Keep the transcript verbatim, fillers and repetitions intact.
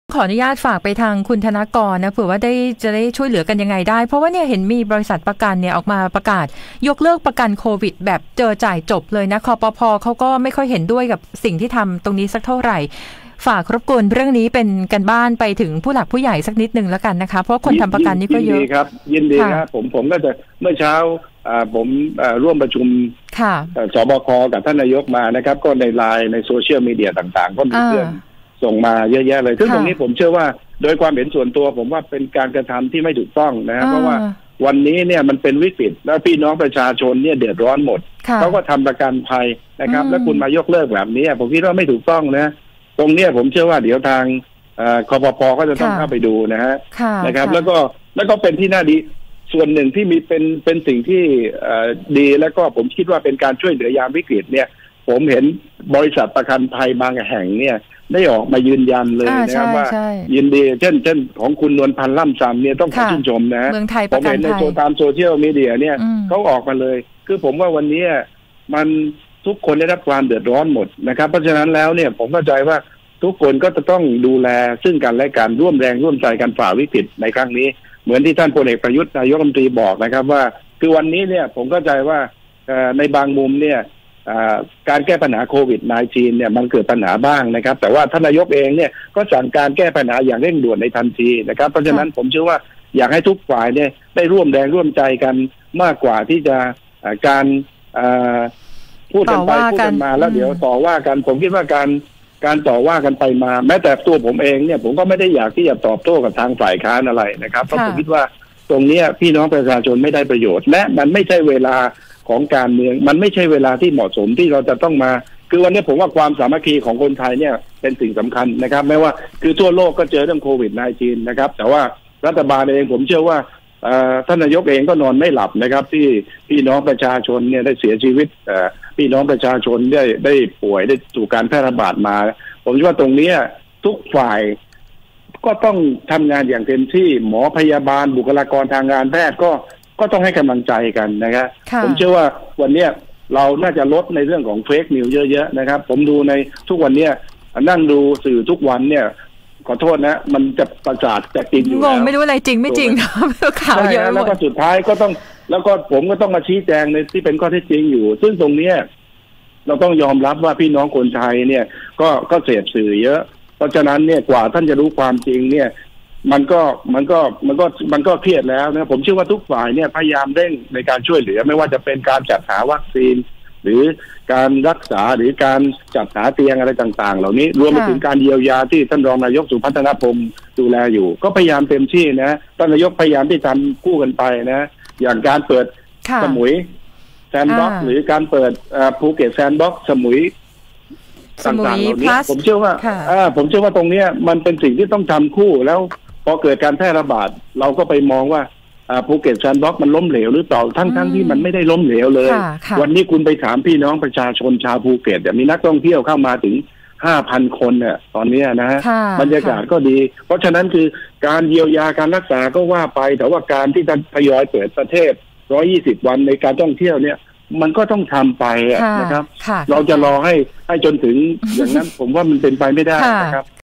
ขออนุญาตฝากไปทางคุณธนกรนะเผื่อว่าได้จะได้ช่วยเหลือกันยังไงได้เพราะว่าเนี่ยเห็นมีบริษัทประกันเนี่ยออกมาประกาศยกเลิกประกันโควิดแบบเจอจ่ายจบเลยนะคปภ.เขาก็ไม่ค่อยเห็นด้วยกับสิ่งที่ทำตรงนี้สักเท่าไหร่ฝากรบกวนเรื่องนี้เป็นกันบ้านไปถึงผู้หลักผู้ใหญ่สักนิดนึงแล้วกันนะคะเพราะคนทำประกันนี่ก็เยอะยินดีครับยินดีครับผมผมก็จะเมื่อเช้าผมร่วมประชุมสบค.กับท่านนายกมานะครับก็ในไลน์ในโซเชียลมีเดียต่างๆก็มีเพื่อนส่งมาเยอะแยะเลยซึ่งตรงนี้ผมเชื่อว่าโดยความเห็นส่วนตัวผมว่าเป็นการกระทำที่ไม่ถูกต้องนะเพราะว่าวันนี้เนี่ยมันเป็นวิกฤตแล้วพี่น้องประชาชนเนี่ยเดือดร้อนหมดเขาก็ทำประกันภัยนะครับแล้วคุณมายกเลิกแบบนี้ผมคิดว่าไม่ถูกต้องนะตรงเนี้ยผมเชื่อว่าเดี๋ยวทางคปภ.ก็จะต้องเข้าไปดูนะฮะนะครับแล้วก็แล้วก็เป็นที่น่าดีส่วนหนึ่งที่มีเป็นเป็นสิ่งที่ดีแล้วก็ผมคิดว่าเป็นการช่วยเหลือยามวิกฤตเนี่ยผมเห็นบริษัทประกันภัยบางแห่งเนี่ยได้ออกมายืนยันเลยนะครับว่ายินดีเช่นเช่นของคุณนวลพันธ์ล่ำซำเนี่ยต้องขอชื่นชมนะผมเห็นในโซตามโซเชียลมีเดียเนี่ยเขาออกมาเลยคือผมว่าวันนี้มันทุกคนได้รับความเดือดร้อนหมดนะครับเพราะฉะนั้นแล้วเนี่ยผมเข้าใจว่าทุกคนก็จะต้องดูแลซึ่งกันและกันร่วมแรงร่วมใจกันฝ่าวิกฤตในครั้งนี้เหมือนที่ท่านพลเอกประยุทธ์นายกรัฐมนตรีบอกนะครับว่าคือวันนี้เนี่ยผมเข้าใจว่าในบางมุมเนี่ยการแก้ปัญหาโควิด สิบเก้า เนี่ยมันเกิดปัญหาบ้างนะครับแต่ว่าท่านนายกเองเนี่ยก็สั่งการแก้ปัญหาอย่างเร่งด่วนในทันทีนะครับเพราะฉะนั้นผมเชื่อว่าอยากให้ทุกฝ่ายเนี่ยได้ร่วมแรงร่วมใจกันมากกว่าที่จะการพูดกันไปพูดกันมาแล้วเดี๋ยวต่อว่ากันผมคิดว่าการการต่อว่ากันไปมาแม้แต่ตัวผมเองเนี่ยผมก็ไม่ได้อยากที่จะตอบโต้กับทางฝ่ายค้านอะไรนะครับเพราะผมคิดว่าตรงนี้พี่น้องประชาชนไม่ได้ประโยชน์และมันไม่ใช่เวลาของการเมืองมันไม่ใช่เวลาที่เหมาะสมที่เราจะต้องมาคือวันนี้ผมว่าความสามัคคีของคนไทยเนี่ยเป็นสิ่งสำคัญนะครับไม่ว่าคือทั่วโลกก็เจอเรื่องโควิด สิบเก้า นะครับแต่ว่ารัฐบาลเองผมเชื่อว่าท่านนายกเองก็นอนไม่หลับนะครับที่พี่น้องประชาชนเนี่ยได้เสียชีวิตพี่น้องประชาชนได้ได้ป่วยได้ถูกการแพร่ระบาดมาผมคิดว่าตรงนี้ทุกฝ่ายก็ต้องทำงานอย่างเต็มที่หมอพยาบาลบุคลากรทางการแพทย์ก็ก็ต้องให้กำลังใจกันนะครับผมเชื่อว่าวันนี้เราน่าจะลดในเรื่องของเฟกนิวเยอะๆนะครับผมดูในทุกวันนี้นั่งดูสื่อทุกวันเนี่ยขอโทษนะมันจะประสาทจะกินอยู่แล้วงงไม่รู้อะไรจริงไม่จริงข่าวเยอะแล้วก็สุดท้ายก็ต้องแล้วก็ผมก็ต้องมาชี้แจงในที่เป็นข้อเท็จจริงอยู่ซึ่งตรงนี้เราต้องยอมรับว่าพี่น้องคนไทยเนี่ยก็ก็เสพสื่อเยอะเพราะฉะนั้นเนี่ยกว่าท่านจะรู้ความจริงเนี่ยมันก็มันก็มันก็มันก็เครียดแล้วนะผมเชื่อว่าทุกฝ่ายเนี่ยพยายามเร่งในการช่วยเหลือไม่ว่าจะเป็นการจัดหาวัคซีนหรือการรักษาหรือการจัดหาเตียงอะไรต่างๆเหล่านี้รวมไปถึงการเยียวยาที่ท่านรองนายกสุพัฒนพงศ์ดูแลอยู่ก็พยายามเต็มที่นะท่านนายกพยายามที่ทำคู่กันไปนะอย่างการเปิดสมุยแซนด์บ็อกซ์หรือการเปิดภูเก็ตแซนด์บ็อกซ์สมุยต่างๆเหล่านี้ผมเชื่อว่าผมเชื่อว่าตรงนี้มันเป็นสิ่งที่ต้องทำคู่แล้วพอเกิดการแพร่ระบาดเราก็ไปมองว่าภูเก็ตแซนด์บ็อกซ์มันล้มเหลวหรือเปล่าทั้งๆ ท, ที่มันไม่ได้ล้มเหลวเลยวันนี้คุณไปถามพี่น้องประชาชนชาวภูเก็ตมีนักท่องเที่ยวเข้ามาถึง ห้าพัน คนเนี่ยตอนนี้นะฮะบรรยากาศก็ดีเพราะฉะนั้นคือการเยียวยาการรักษาก็ว่าไปแต่ว่าการที่จะทยอยเปิดประเทศหนึ่งร้อยยี่สิบวันในการท่องเที่ยวเนี่ยมันก็ต้องทำไปนะครับเราจะรอให้ให้จนถึงอย่างนั้นผมว่ามันเป็นไปไม่ได้นะครับ